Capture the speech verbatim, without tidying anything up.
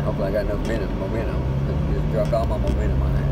Hopefully I got enough minute, momentum. Just dropped all my momentum on that.